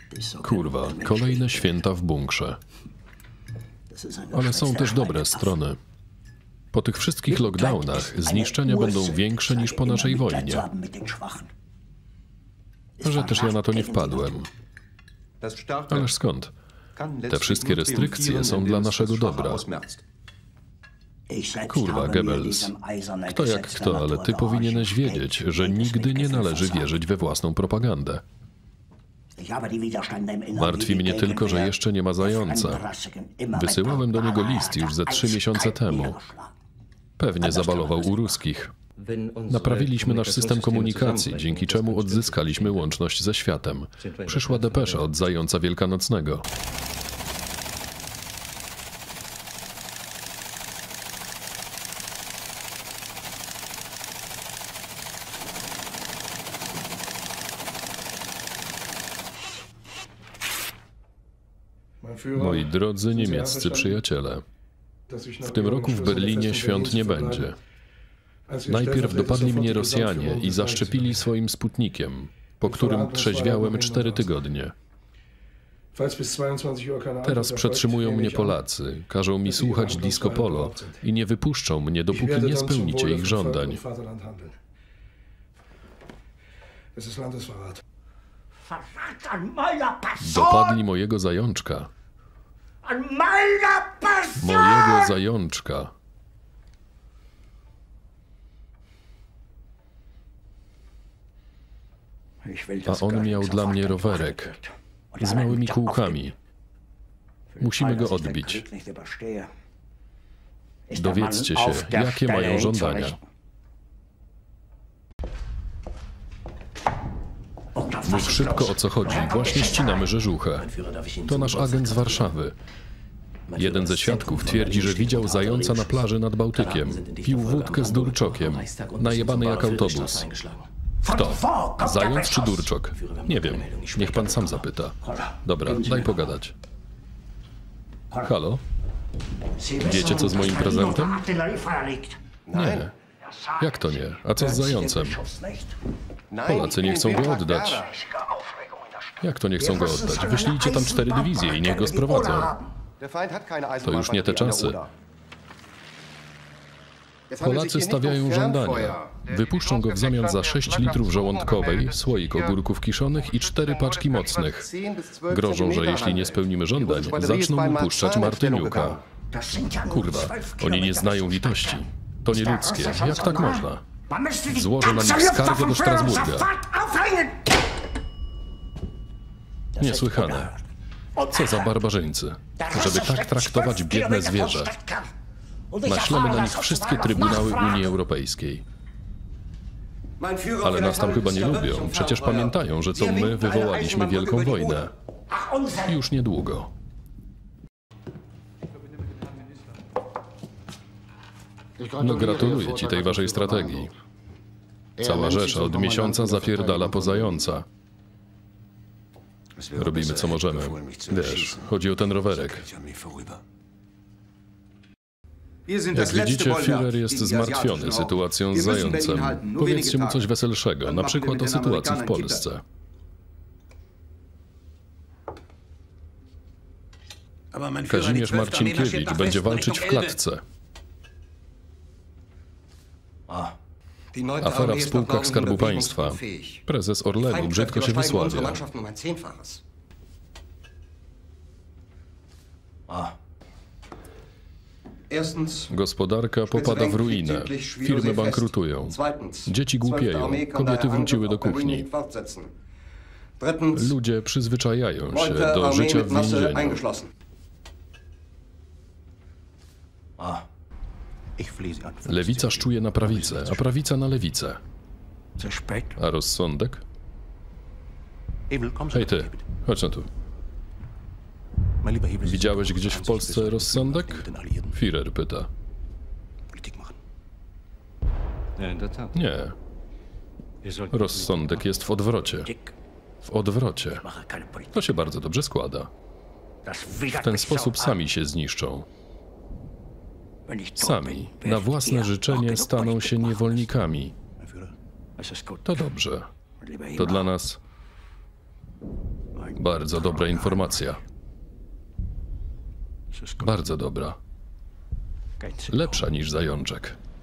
Kurwa, kolejne święta w bunkrze. Ale są też dobre strony. Po tych wszystkich lockdownach zniszczenia będą większe niż po naszej wojnie. Że też ja na to nie wpadłem. Ależ skąd? Te wszystkie restrykcje są dla naszego dobra. Kurwa, Goebbels. Kto jak kto, ale ty powinieneś wiedzieć, że nigdy nie należy wierzyć we własną propagandę. Martwi mnie tylko, że jeszcze nie ma zająca. Wysyłałem do niego list już ze 3 miesiące temu. Pewnie zabalował u ruskich. Naprawiliśmy nasz system komunikacji, dzięki czemu odzyskaliśmy łączność ze światem. Przyszła depesza od zająca wielkanocnego. Moi drodzy niemieccy przyjaciele, w tym roku w Berlinie świąt nie będzie. Najpierw dopadli mnie Rosjanie i zaszczepili swoim Sputnikiem, po którym trzeźwiałem 4 tygodnie. Teraz przetrzymują mnie Polacy, każą mi słuchać disco polo i nie wypuszczą mnie, dopóki nie spełnicie ich żądań. Dopadli mojego zajączka. Mojego zajączka. A on miał dla mnie rowerek z małymi kółkami. Musimy go odbić. Dowiedzcie się, jakie mają żądania. Mów szybko, o co chodzi. Właśnie ścinamy rzeżuchę. To nasz agent z Warszawy. Jeden ze świadków twierdzi, że widział zająca na plaży nad Bałtykiem. Pił wódkę z Durczokiem. Najebany jak autobus. Kto? Zając czy Durczok? Nie wiem. Niech pan sam zapyta. Dobra, daj pogadać. Halo? Wiecie, co z moim prezentem? Nie. Jak to nie? A co z zającem? Polacy nie chcą go oddać. Jak to nie chcą go oddać? Wyślijcie tam 4 dywizje i niech go sprowadzą. To już nie te czasy. Polacy stawiają żądania. Wypuszczą go w zamian za 6 litrów żołądkowej, słoik ogórków kiszonych i 4 paczki mocnych. Grożą, że jeśli nie spełnimy żądań, zaczną mu puszczać Martyniuka. Kurwa, oni nie znają litości. To nieludzkie. Jak tak można? Złożę na nich skargę do Strasburga. Niesłychane. Co za barbarzyńcy. Żeby tak traktować biedne zwierzę. Naślemy na nich wszystkie trybunały Unii Europejskiej. Ale nas tam chyba nie lubią. Przecież pamiętają, że to my wywołaliśmy wielką wojnę. Już niedługo. No gratuluję ci tej waszej strategii. Cała Rzesza od miesiąca zapierdala po zająca. Robimy co możemy. Wiesz, chodzi o ten rowerek. Jak widzicie, Führer jest zmartwiony sytuacją z zającem. Powiedzcie mu coś weselszego, na przykład o sytuacji w Polsce. Kazimierz Marcinkiewicz będzie walczyć w klatce. Afera w spółkach Skarbu Państwa. Prezes Orlenu brzydko się wysławia. Gospodarka popada w ruinę. Firmy bankrutują. Dzieci głupieją. Kobiety wróciły do kuchni. Ludzie przyzwyczajają się do życia w więzieniu. Lewica szczuje na prawicę, a prawica na lewicę. A rozsądek? Hej ty, chodź na tu. Widziałeś gdzieś w Polsce rozsądek? Führer pyta. Nie. Rozsądek jest w odwrocie. W odwrocie. To się bardzo dobrze składa. W ten sposób sami się zniszczą. Sami, na własne życzenie, staną się niewolnikami. To dobrze. To dla nas Bardzo dobra informacja. Bardzo dobra. Lepsza niż zajączek.